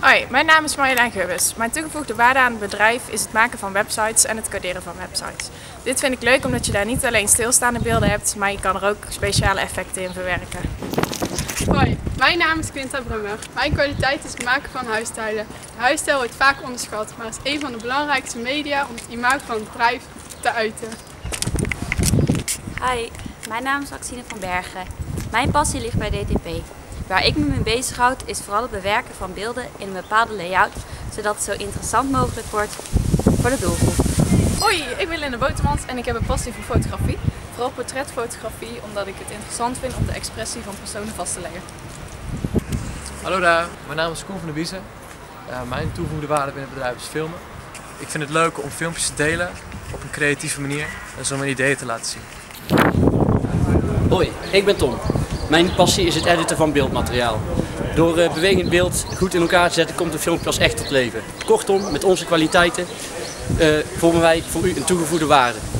Hoi, mijn naam is Marjolein Geubus. Mijn toegevoegde waarde aan het bedrijf is het maken van websites en het coderen van websites. Dit vind ik leuk omdat je daar niet alleen stilstaande beelden hebt, maar je kan er ook speciale effecten in verwerken. Hoi, mijn naam is Quinta Brummer. Mijn kwaliteit is het maken van huisstijlen. De huisstijl wordt vaak onderschat, maar is een van de belangrijkste media om het imago van het bedrijf te uiten. Hi, mijn naam is Axine van Bergen. Mijn passie ligt bij DTP. Waar ik me mee bezighoud is vooral het bewerken van beelden in een bepaalde layout, zodat het zo interessant mogelijk wordt voor de doelgroep. Hoi, ik ben Linde Botermans en ik heb een passie voor fotografie. Vooral portretfotografie, omdat ik het interessant vind om de expressie van personen vast te leggen. Hallo daar, mijn naam is Koen van der Biezen. Mijn toegevoegde waarde binnen het bedrijf is filmen. Ik vind het leuk om filmpjes te delen op een creatieve manier en zo mijn ideeën te laten zien. Hoi, ik ben Tom. Mijn passie is het editen van beeldmateriaal. Door bewegend beeld goed in elkaar te zetten komt een filmpje pas echt tot leven. Kortom, met onze kwaliteiten vormen wij voor u een toegevoegde waarde.